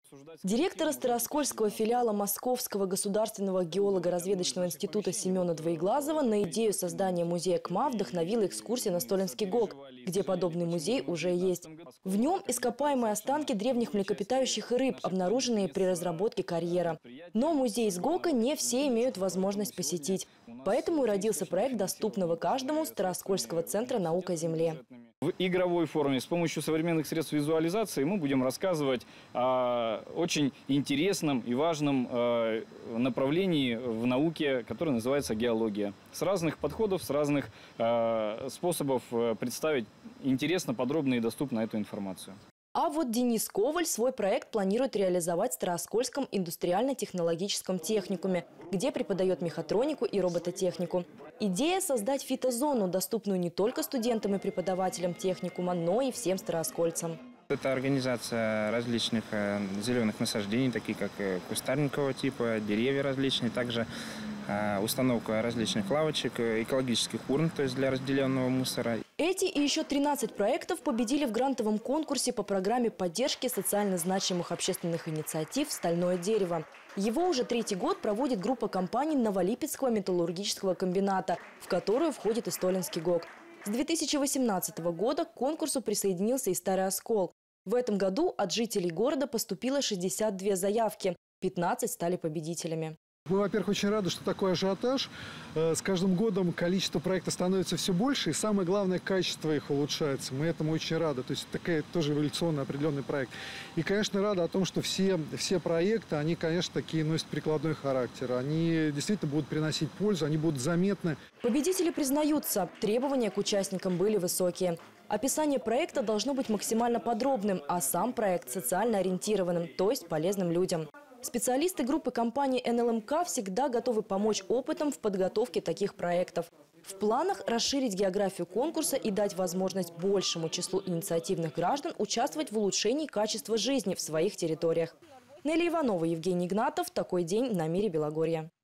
Директора Староскольского филиала Московского государственного геолого-разведочного института Семена Двоеглазова на идею создания музея КМА вдохновила экскурсия на Столинский ГОК, где подобный музей уже есть. В нем ископаемые останки древних млекопитающих и рыб, обнаруженные при разработке карьера. Но музей из ГОКа не все имеют возможность посетить. Поэтому и родился проект доступного каждому Староскольского центра наук о Земле. В игровой форме с помощью современных средств визуализации мы будем рассказывать о очень интересном и важном направлении в науке, которое называется геология. С разных подходов, с разных способов представить интересно, подробно и доступно эту информацию. А вот Денис Коваль свой проект планирует реализовать в Староскольском индустриально-технологическом техникуме, где преподает мехатронику и робототехнику. Идея – создать фитозону, доступную не только студентам и преподавателям техникума, но и всем староскольцам. Это организация различных зеленых насаждений, такие как кустарникового типа, деревья различные, также установка различных лавочек, экологических урн, то есть для разделенного мусора. Эти и еще 13 проектов победили в грантовом конкурсе по программе поддержки социально значимых общественных инициатив «Стальное дерево». Его уже третий год проводит группа компаний Новолипецкого металлургического комбината, в которую входит и Столинский ГОК. С 2018 года к конкурсу присоединился и Старый Оскол. В этом году от жителей города поступило 62 заявки, 15 стали победителями. Мы, во-первых, очень рады, что такой ажиотаж. С каждым годом количество проектов становится все больше, и самое главное, качество их улучшается. Мы этому очень рады. То есть такая тоже эволюционный определенный проект. И, конечно, рады о том, что все проекты, они, конечно, такие носят прикладной характер. Они действительно будут приносить пользу, они будут заметны. Победители признаются, требования к участникам были высокие. Описание проекта должно быть максимально подробным, а сам проект социально ориентированным, то есть полезным людям. Специалисты группы компании НЛМК всегда готовы помочь опытом в подготовке таких проектов. В планах расширить географию конкурса и дать возможность большему числу инициативных граждан участвовать в улучшении качества жизни в своих территориях. Нелли Иванова, Евгений Игнатов. Такой день на Мире Белогорья.